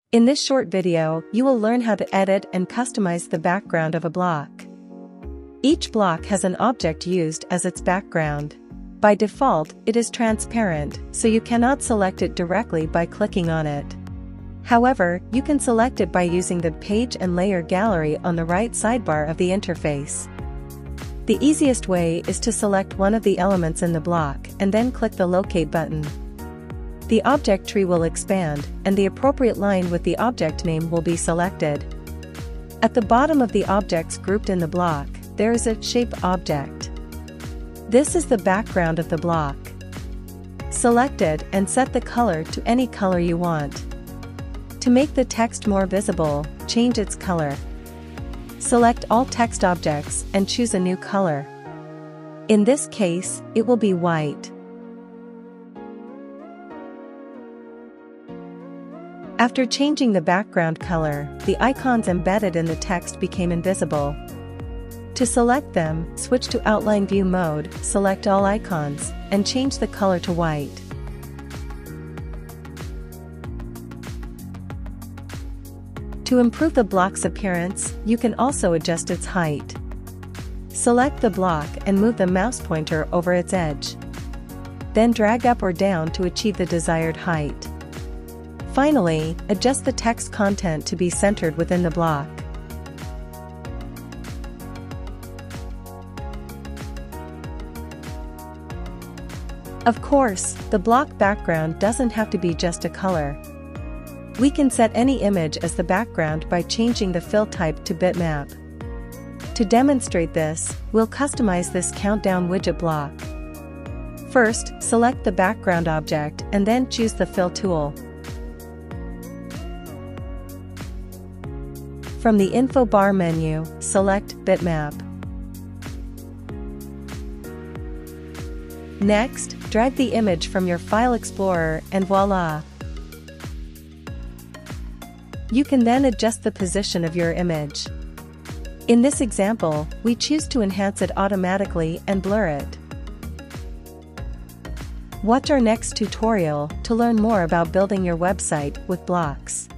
In this short video, you will learn how to edit and customize the background of a block. Each block has an object used as its background. By default, it is transparent, so you cannot select it directly by clicking on it. However, you can select it by using the Page and Layer gallery on the right sidebar of the interface. The easiest way is to select one of the elements in the block and then click the Locate button. The object tree will expand, and the appropriate line with the object name will be selected. At the bottom of the objects grouped in the block, there is a Shape object. This is the background of the block. Select it and set the color to any color you want. To make the text more visible, change its color. Select all text objects and choose a new color. In this case, it will be white. After changing the background color, the icons embedded in the text became invisible. To select them, switch to Outline View mode, select all icons, and change the color to white. To improve the block's appearance, you can also adjust its height. Select the block and move the mouse pointer over its edge. Then drag up or down to achieve the desired height. Finally, adjust the text content to be centered within the block. Of course, the block background doesn't have to be just a color. We can set any image as the background by changing the fill type to bitmap. To demonstrate this, we'll customize this countdown widget block. First, select the background object and then choose the Fill tool. From the info bar menu, select Bitmap. Next, drag the image from your File Explorer and voila! You can then adjust the position of your image. In this example, we choose to enhance it automatically and blur it. Watch our next tutorial to learn more about building your website with blocks.